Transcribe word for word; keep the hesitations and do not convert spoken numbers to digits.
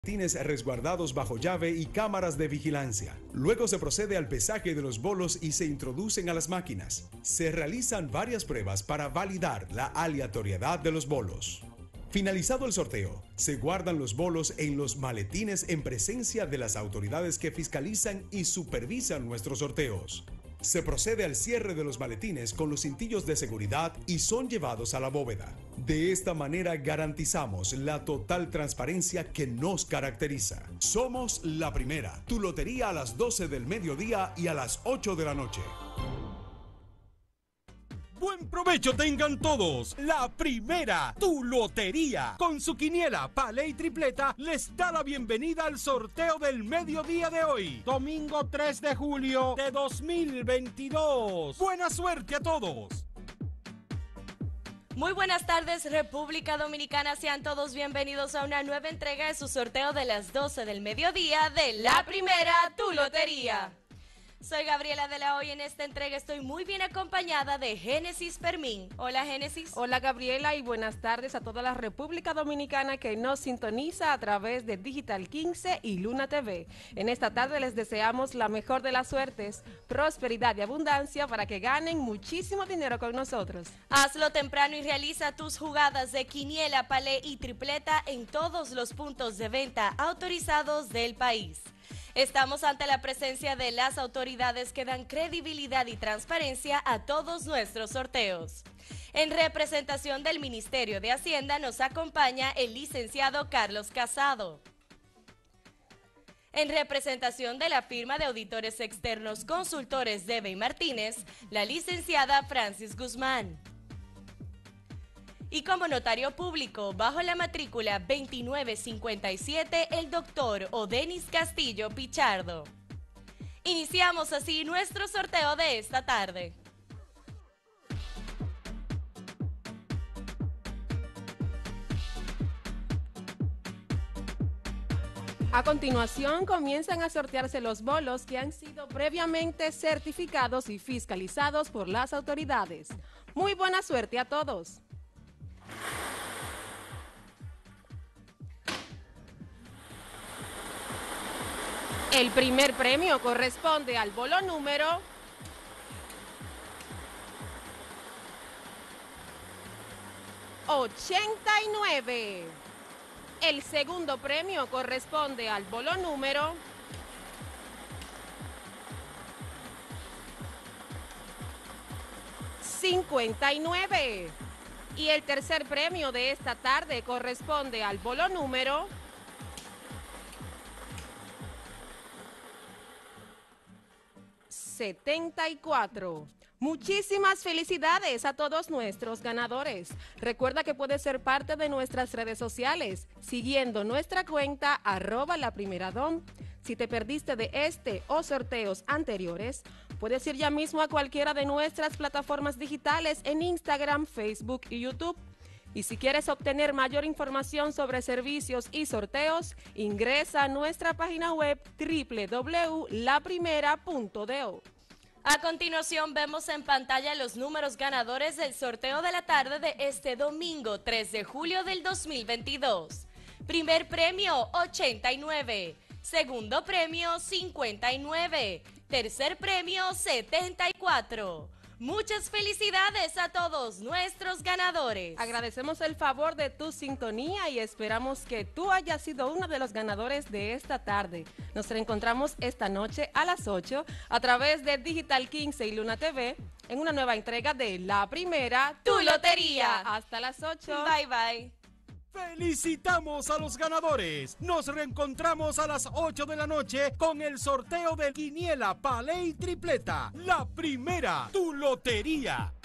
Maletines resguardados bajo llave y cámaras de vigilancia. Luego se procede al pesaje de los bolos y se introducen a las máquinas. Se realizan varias pruebas para validar la aleatoriedad de los bolos. Finalizado el sorteo, se guardan los bolos en los maletines en presencia de las autoridades que fiscalizan y supervisan nuestros sorteos. Se procede al cierre de los maletines con los cintillos de seguridad y son llevados a la bóveda. De esta manera garantizamos la total transparencia que nos caracteriza. Somos La Primera, tu lotería a las doce del mediodía y a las ocho de la noche. Buen provecho tengan todos. La Primera, tu lotería, con su quiniela, palé y tripleta, les da la bienvenida al sorteo del mediodía de hoy, domingo tres de julio de dos mil veintidós. Buena suerte a todos. Muy buenas tardes, República Dominicana. Sean todos bienvenidos a una nueva entrega de su sorteo de las doce del mediodía de La Primera, tu lotería. Soy Gabriela de la Hoy. En esta entrega estoy muy bien acompañada de Génesis Fermín. Hola, Génesis. Hola, Gabriela, y buenas tardes a toda la República Dominicana que nos sintoniza a través de Digital quince y Luna T V. En esta tarde les deseamos la mejor de las suertes, prosperidad y abundancia para que ganen muchísimo dinero con nosotros. Hazlo temprano y realiza tus jugadas de quiniela, palé y tripleta en todos los puntos de venta autorizados del país. Estamos ante la presencia de las autoridades que dan credibilidad y transparencia a todos nuestros sorteos. En representación del Ministerio de Hacienda nos acompaña el licenciado Carlos Casado. En representación de la firma de auditores externos Consultores Debe y Martínez, la licenciada Francis Guzmán. Y como notario público, bajo la matrícula veintinueve cincuenta y siete, el doctor Odenis Castillo Pichardo. Iniciamos así nuestro sorteo de esta tarde. A continuación comienzan a sortearse los bolos que han sido previamente certificados y fiscalizados por las autoridades. Muy buena suerte a todos. El primer premio corresponde al bolo número ochenta y nueve. El segundo premio corresponde al bolo número cincuenta y nueve. Y el tercer premio de esta tarde corresponde al bolo número setenta y cuatro. Muchísimas felicidades a todos nuestros ganadores. Recuerda que puedes ser parte de nuestras redes sociales siguiendo nuestra cuenta arroba la primera dom. Si te perdiste de este o sorteos anteriores, puedes ir ya mismo a cualquiera de nuestras plataformas digitales en Instagram, Facebook y YouTube. Y si quieres obtener mayor información sobre servicios y sorteos, ingresa a nuestra página web doble u doble u doble u punto la primera punto do. A continuación vemos en pantalla los números ganadores del sorteo de la tarde de este domingo tres de julio del dos mil veintidós. Primer premio ochenta y nueve, segundo premio cincuenta y nueve, tercer premio setenta y cuatro. Muchas felicidades a todos nuestros ganadores. Agradecemos el favor de tu sintonía y esperamos que tú hayas sido uno de los ganadores de esta tarde. Nos reencontramos esta noche a las ocho a través de Digital quince y Luna T V en una nueva entrega de La Primera, tu lotería. Hasta las ocho. Bye, bye. ¡Felicitamos a los ganadores! Nos reencontramos a las ocho de la noche con el sorteo de quiniela, palé y tripleta. La Primera, tu lotería.